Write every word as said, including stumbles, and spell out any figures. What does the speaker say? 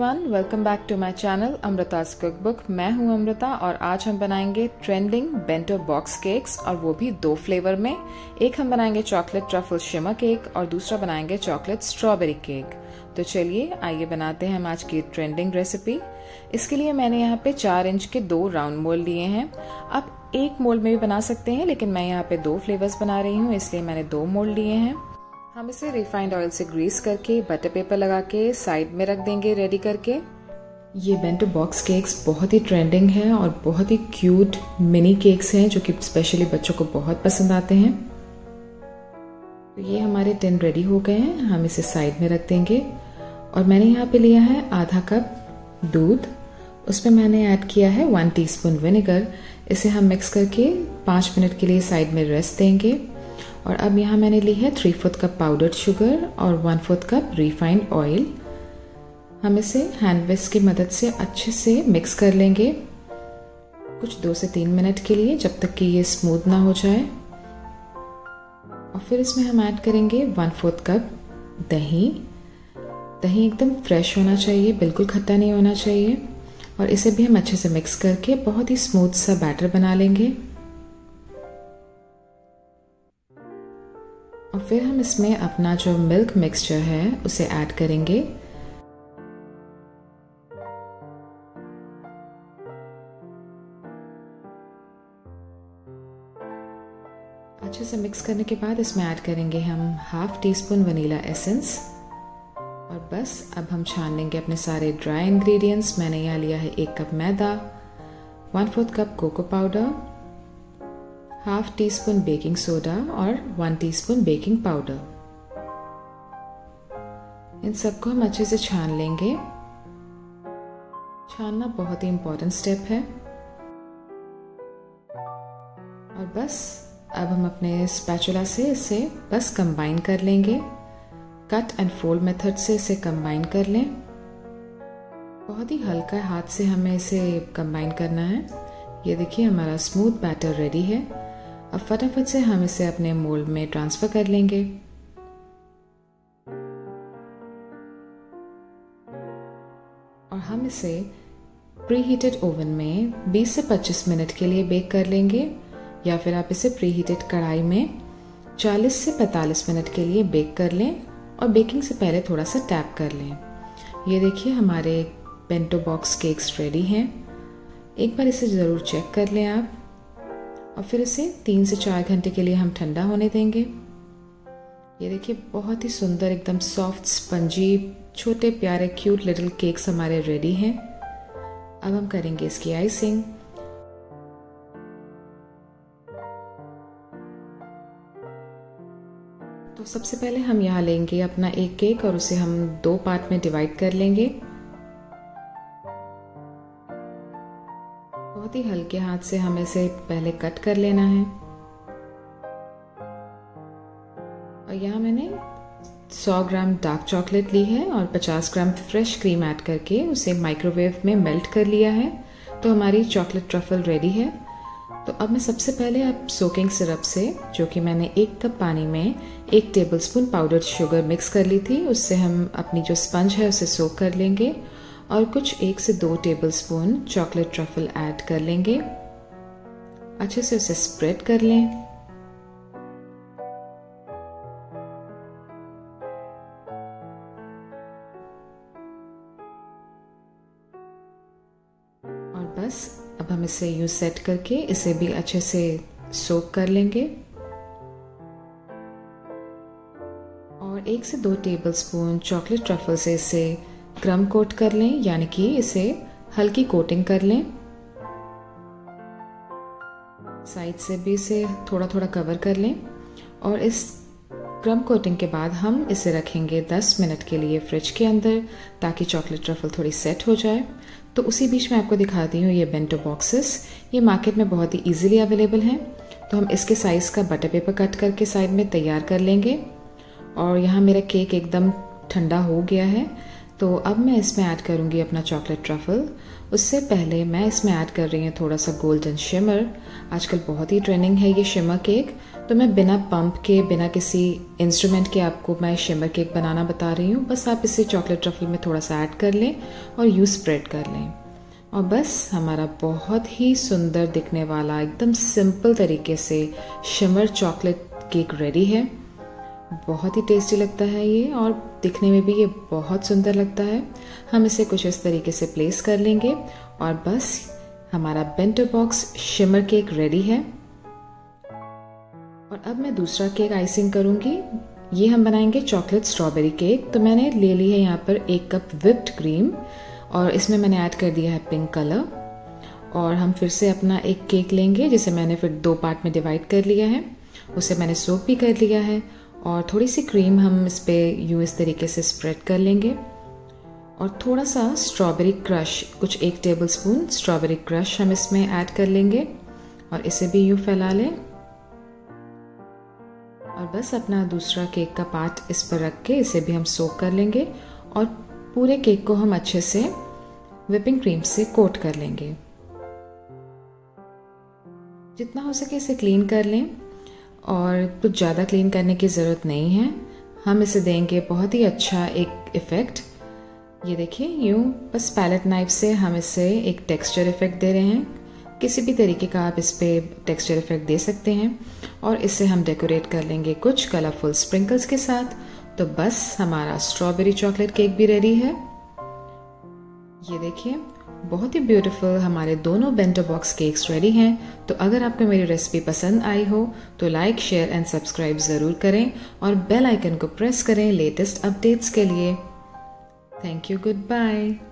Everyone, welcome back to my channel Amrita's cookbook. मैं हूं अमृता और आज हम बनाएंगे ट्रेंडिंग बेंटो बॉक्स केक्स, और वो भी दो फ्लेवर में। एक हम बनाएंगे चॉकलेट ट्रफल शिमर केक और दूसरा बनाएंगे चॉकलेट स्ट्रॉबेरी केक। तो चलिए आइए बनाते हैं हम आज की ट्रेंडिंग रेसिपी। इसके लिए मैंने यहाँ पे चार इंच के दो राउंड मोल्ड लिए हैं। आप एक मोल्ड में भी बना सकते हैं, लेकिन मैं यहाँ पे दो फ्लेवर्स बना रही हूँ, इसलिए मैंने दो मोल्ड लिए हैं। हम इसे रिफाइंड ऑयल से ग्रीस करके बटर पेपर लगा के साइड में रख देंगे रेडी करके। ये बेंटो बॉक्स केक्स बहुत ही ट्रेंडिंग है और बहुत ही क्यूट मिनी केक्स हैं जो कि स्पेशली बच्चों को बहुत पसंद आते हैं। तो ये हमारे टिन रेडी हो गए हैं, हम इसे साइड में रख देंगे। और मैंने यहाँ पे लिया है आधा कप दूध, उसमें मैंने ऐड किया है वन टीस्पून विनेगर। इसे हम मिक्स करके पाँच मिनट के लिए साइड में रेस्ट देंगे। और अब यहाँ मैंने ली है three fourth cup powdered sugar और one fourth cup refined oil. हम इसे हैंड विस्क की मदद से अच्छे से मिक्स कर लेंगे कुछ दो से तीन मिनट के लिए, जब तक कि ये स्मूथ ना हो जाए। और फिर इसमें हम ऐड करेंगे वन फोर्थ कप दही। दही एकदम फ्रेश होना चाहिए, बिल्कुल खट्टा नहीं होना चाहिए। और इसे भी हम अच्छे से मिक्स करके बहुत ही स्मूथ सा बैटर बना लेंगे। और फिर हम इसमें अपना जो मिल्क मिक्सचर है उसे ऐड करेंगे। अच्छे से मिक्स करने के बाद इसमें ऐड करेंगे हम half teaspoon vanilla essence. और बस अब हम छान लेंगे अपने सारे ड्राई इंग्रेडिएंट्स। मैंने यहाँ लिया है एक कप मैदा, one fourth cup cocoa powder, half teaspoon baking soda और वन टीस्पून बेकिंग पाउडर। इन सबको हम अच्छे से छान लेंगे। छानना बहुत ही इंपॉर्टेंट स्टेप है। और बस अब हम अपने स्पैचुला से इसे बस कंबाइन कर लेंगे। कट एंड फोल्ड मेथड से इसे कंबाइन कर लें। बहुत ही हल्का हाथ से हमें इसे कंबाइन करना है। ये देखिए हमारा स्मूथ बैटर रेडी है। अब फटाफट से हम इसे अपने मोल्ड में ट्रांसफर कर लेंगे। और हम इसे प्री हीटेड ओवन में बीस से पच्चीस मिनट के लिए बेक कर लेंगे, या फिर आप इसे प्री हीटेड कढ़ाई में चालीस से पैंतालीस मिनट के लिए बेक कर लें। और बेकिंग से पहले थोड़ा सा टैप कर लें। ये देखिए हमारे बेंटो बॉक्स केक्स रेडी हैं। एक बार इसे ज़रूर चेक कर लें आप। और फिर इसे तीन से चार घंटे के लिए हम ठंडा होने देंगे। ये देखिए बहुत ही सुंदर एकदम सॉफ्ट स्पंजी छोटे प्यारे क्यूट लिटिल केक्स हमारे रेडी हैं। अब हम करेंगे इसकी आइसिंग। तो सबसे पहले हम यहाँ लेंगे अपना एक केक और उसे हम दो पार्ट में डिवाइड कर लेंगे। बहुत ही हल्के हाथ से हमें इसे पहले कट कर लेना है। और यहाँ मैंने सौ ग्राम डार्क चॉकलेट ली है और पचास ग्राम फ्रेश क्रीम ऐड करके उसे माइक्रोवेव में मेल्ट कर लिया है। तो हमारी चॉकलेट ट्रफल रेडी है। तो अब मैं सबसे पहले अब सोकिंग सिरप से, जो कि मैंने एक कप पानी में एक टेबलस्पून पाउडर्ड शुगर मिक्स कर ली थी, उससे हम अपनी जो स्पंज है उसे सोक कर लेंगे। और कुछ एक से दो टेबलस्पून चॉकलेट ट्रफल ऐड कर लेंगे। अच्छे से उसे स्प्रेड कर लें। और बस अब हम इसे यूं सेट करके इसे भी अच्छे से सोक कर लेंगे। और एक से दो टेबलस्पून चॉकलेट ट्रफल से इसे क्रम कोट कर लें, यानी कि इसे हल्की कोटिंग कर लें। साइड से भी इसे थोड़ा थोड़ा कवर कर लें। और इस क्रम कोटिंग के बाद हम इसे रखेंगे दस मिनट के लिए फ्रिज के अंदर, ताकि चॉकलेट ट्रफल थोड़ी सेट हो जाए। तो उसी बीच में आपको दिखाती हूँ ये बेंटो बॉक्सेस। ये मार्केट में बहुत ही इजीली अवेलेबल हैं। तो हम इसके साइज़ का बटर पेपर कट करके साइड में तैयार कर लेंगे। और यहाँ मेरा केक एकदम ठंडा हो गया है। तो अब मैं इसमें ऐड करूँगी अपना चॉकलेट ट्रफल। उससे पहले मैं इसमें ऐड कर रही हूँ थोड़ा सा गोल्डन शिमर। आजकल बहुत ही ट्रेंडिंग है ये शिमर केक। तो मैं बिना पंप के, बिना किसी इंस्ट्रूमेंट के आपको मैं शिमर केक बनाना बता रही हूँ। बस आप इसे चॉकलेट ट्रफल में थोड़ा सा ऐड कर लें और यूँ स्प्रेड कर लें और बस हमारा बहुत ही सुंदर दिखने वाला एकदम सिंपल तरीके से शिमर चॉकलेट केक रेडी है। बहुत ही टेस्टी लगता है ये और दिखने में भी ये बहुत सुंदर लगता है। हम इसे कुछ इस तरीके से प्लेस कर लेंगे और बस हमारा bento box shimmer cake ready है। और अब मैं दूसरा केक आइसिंग करूँगी। ये हम बनाएंगे चॉकलेट स्ट्रॉबेरी केक। तो मैंने ले ली है यहाँ पर एक कप व्हिप्ड क्रीम और इसमें मैंने ऐड कर दिया है पिंक कलर। और हम फिर से अपना एक केक लेंगे जिसे मैंने फिर दो पार्ट में डिवाइड कर लिया है। उसे मैंने सोक भी कर लिया है और थोड़ी सी क्रीम हम इस पर यूँ इस तरीके से स्प्रेड कर लेंगे और थोड़ा सा स्ट्रॉबेरी क्रश, कुछ एक टेबल स्पून स्ट्रॉबेरी क्रश हम इसमें ऐड कर लेंगे और इसे भी यूँ फैला लें। और बस अपना दूसरा केक का पार्ट इस पर रख के इसे भी हम सोक कर लेंगे और पूरे केक को हम अच्छे से व्हिपिंग क्रीम से कोट कर लेंगे। जितना हो सके इसे क्लीन कर लें और कुछ ज़्यादा क्लीन करने की ज़रूरत नहीं है। हम इसे देंगे बहुत ही अच्छा एक इफ़ेक्ट। ये देखिए, यूँ बस पैलेट नाइफ से हम इसे एक टेक्सचर इफ़ेक्ट दे रहे हैं। किसी भी तरीके का आप इस पे टेक्सचर इफ़ेक्ट दे सकते हैं और इसे हम डेकोरेट कर लेंगे कुछ कलरफुल स्प्रिंकल्स के साथ। तो बस हमारा स्ट्रॉबेरी चॉकलेट केक भी रेडी है। ये देखिए, बहुत ही ब्यूटीफुल हमारे दोनों बेंटो बॉक्स केक्स रेडी हैं। तो अगर आपको मेरी रेसिपी पसंद आई हो तो लाइक, शेयर एंड सब्सक्राइब ज़रूर करें और बेल आइकन को प्रेस करें लेटेस्ट अपडेट्स के लिए। Thank you, good bye.